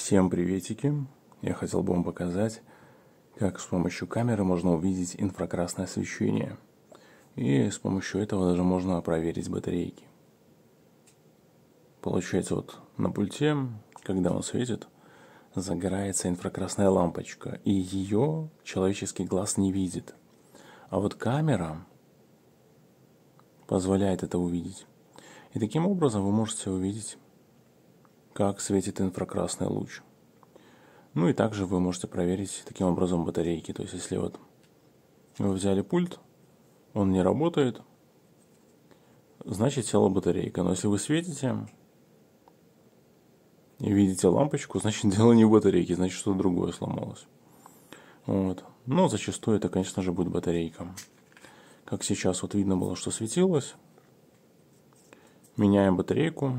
Всем приветики! Я хотел бы вам показать, как с помощью камеры можно увидеть инфракрасное освещение. И с помощью этого даже можно проверить батарейки. Получается, вот на пульте, когда он светит, загорается инфракрасная лампочка, и ее человеческий глаз не видит. А вот камера позволяет это увидеть. И таким образом вы можете увидеть, как светит инфракрасный луч. Ну и также вы можете проверить таким образом батарейки. То есть, если вот вы взяли пульт, он не работает, значит села батарейка. Но если вы светите и видите лампочку, значит дело не в батарейке, значит что-то другое сломалось. Вот. Но зачастую это, конечно же, будет батарейка. Как сейчас вот видно было, что светилось. Меняем батарейку.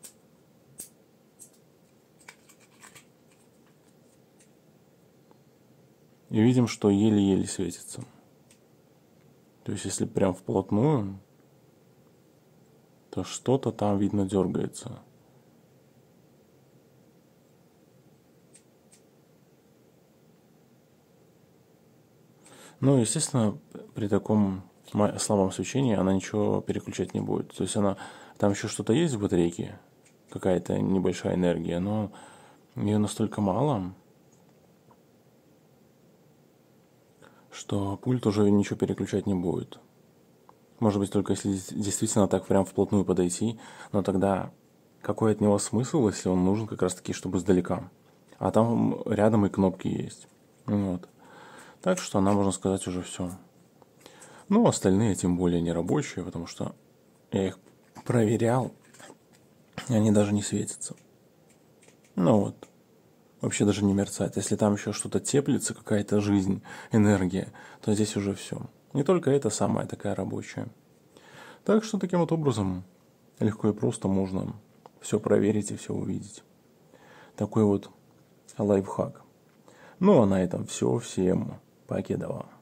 И видим, что еле-еле светится. То есть, если прям вплотную, то что-то там, видно, дергается. Ну, естественно, при таком слабом свечении она ничего переключать не будет. То есть, там еще что-то есть в батарейке, какая-то небольшая энергия, но ее настолько мало, что пульт уже ничего переключать не будет. Может быть, только если действительно так прям вплотную подойти, но тогда какой от него смысл, если он нужен как раз таки, чтобы издалека? А там рядом и кнопки есть. Вот. Так что она, можно сказать, уже все. Ну, остальные тем более не рабочие, потому что я их проверял, и они даже не светятся. Ну вот. Вообще даже не мерцает. Если там еще что-то теплится, какая-то жизнь, энергия, то здесь уже все. Не только это самая такая рабочая. Так что таким вот образом легко и просто можно все проверить и все увидеть. Такой вот лайфхак. Ну а на этом все. Всем покедова.